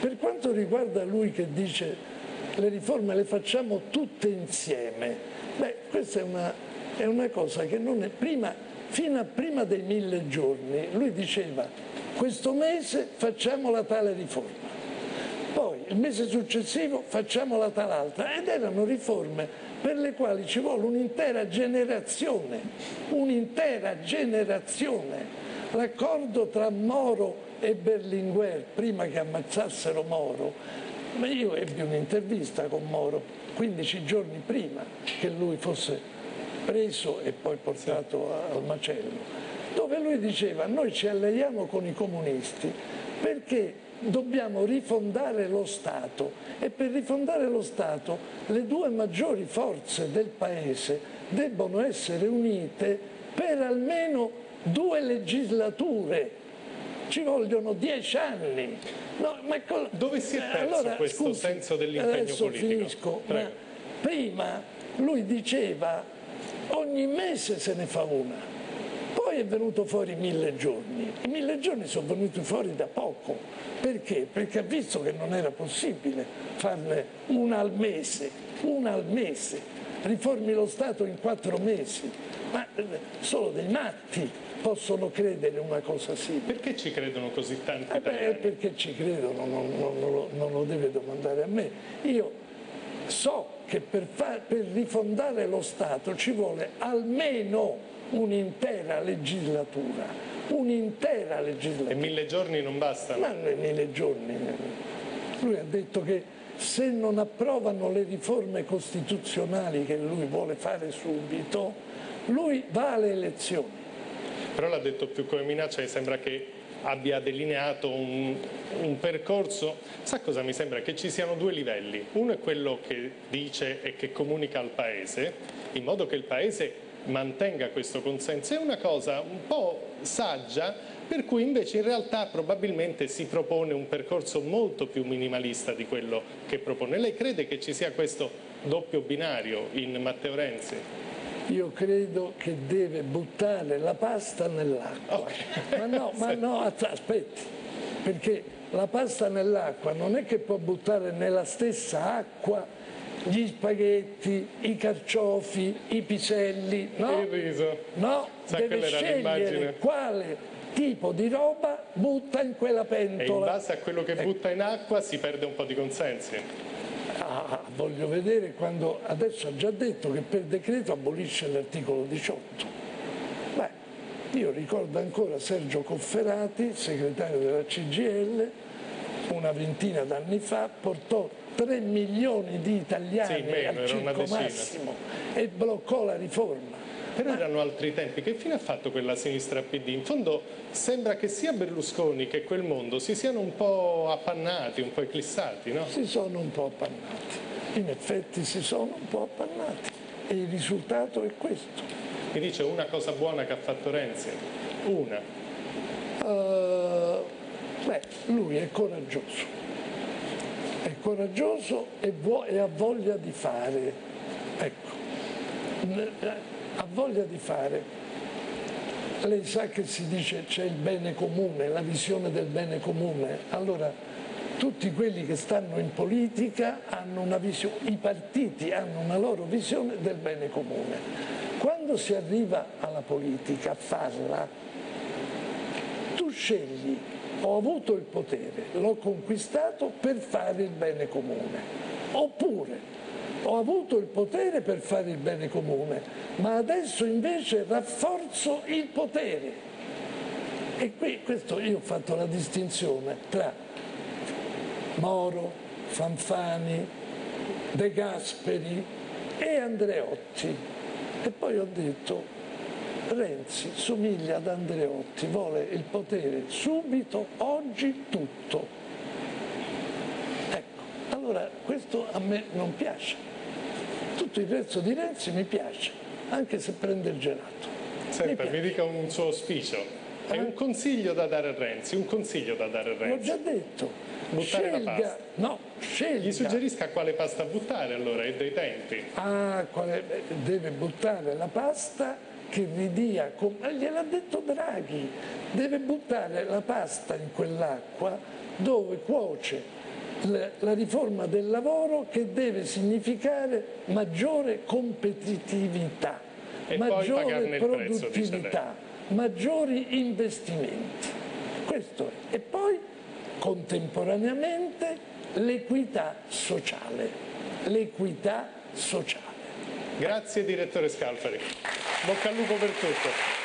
Per quanto riguarda lui che dice le riforme le facciamo tutte insieme, beh, questa è una cosa che non è fino a prima dei 1000 giorni, lui diceva questo mese facciamo la tale riforma, poi il mese successivo facciamo la tal altra, ed erano riforme per le quali ci vuole un'intera generazione, un'intera generazione. L'accordo tra Moro e Berlinguer, prima che ammazzassero Moro, ma io ebbi un'intervista con Moro 15 giorni prima che lui fosse preso e poi portato al macello, dove lui diceva noi ci alleiamo con i comunisti perché dobbiamo rifondare lo Stato e per rifondare lo Stato le due maggiori forze del Paese debbono essere unite per almeno 2 legislature, ci vogliono 10 anni. No, ma dove si è perso questo senso dell'impegno politico? Finisco, ma prima lui diceva ogni mese se ne fa una, poi è venuto fuori 1000 giorni, i 1000 giorni sono venuti fuori da poco, perché? Perché ha visto che non era possibile farne una al mese, riformi lo Stato in 4 mesi, ma solo dei matti possono credere una cosa simile. Perché ci credono così tanti italiani? Perché ci credono, non lo deve domandare a me. Io so che per rifondare lo Stato ci vuole almeno un'intera legislatura, E 1000 giorni non bastano? Ma 1000 giorni. Lui ha detto che se non approvano le riforme costituzionali che lui vuole fare subito, lui va alle elezioni. Però l'ha detto più come minaccia e sembra che abbia delineato un percorso. Sa cosa mi sembra? Che ci siano 2 livelli. Uno è quello che dice e che comunica al Paese, in modo che il Paese mantenga questo consenso. È una cosa un po' saggia, per cui invece in realtà probabilmente si propone un percorso molto più minimalista di quello che propone. Lei crede che ci sia questo doppio binario in Matteo Renzi? Io credo che deve buttare la pasta nell'acqua. Okay. Ma no, aspetti, perché la pasta nell'acqua non è che può buttare nella stessa acqua gli spaghetti, i carciofi, i piselli, no? Il riso. No, deve scegliere quale tipo di roba butta in quella pentola. E in base a quello che butta in acqua si perde un po' di consensi. Voglio vedere quando adesso ha già detto che per decreto abolisce l'articolo 18. Beh, io ricordo ancora Sergio Cofferati, segretario della CGIL, una ventina d'anni fa, portò 3 milioni di italiani al Circo Massimo e bloccò la riforma. Però erano altri tempi. Che fine ha fatto quella sinistra PD? In fondo sembra che sia Berlusconi che quel mondo si siano un po' appannati, un po' eclissati, no? Si sono un po' appannati, in effetti si sono un po' appannati e il risultato è questo. Mi dice una cosa buona che ha fatto Renzi? Una. Beh, lui è coraggioso e ha voglia di fare, ecco. Ha voglia di fare. Lei sa che si dice c'è il bene comune, la visione del bene comune. Allora, tutti quelli che stanno in politica hanno una visione, i partiti hanno una loro visione del bene comune. Quando si arriva alla politica a farla, tu scegli, ho avuto il potere, l'ho conquistato per fare il bene comune, oppure ho avuto il potere per fare il bene comune, ma adesso invece rafforzo il potere. E qui questo io ho fatto la distinzione tra Moro, Fanfani, De Gasperi e Andreotti. E poi ho detto, Renzi somiglia ad Andreotti, vuole il potere subito, oggi, tutto. Ecco, allora questo a me non piace. Tutto il resto di Renzi mi piace, anche se prende il gelato. Senta, mi dica un suo auspicio. È un consiglio da dare a Renzi, un consiglio da dare a Renzi. L'ho già detto. Buttare la pasta. No, scelga. Gli suggerisca quale pasta buttare allora e dei tempi. Deve buttare la pasta che ridia, gliel'ha detto Draghi, deve buttare la pasta in quell'acqua dove cuoce la riforma del lavoro, che deve significare maggiore competitività, e maggiore poi pagarne il prezzo, produttività, maggiori investimenti. Questo è. E poi contemporaneamente l'equità sociale. L'equità sociale. Grazie direttore Scalfari. Bocca al lupo per tutto.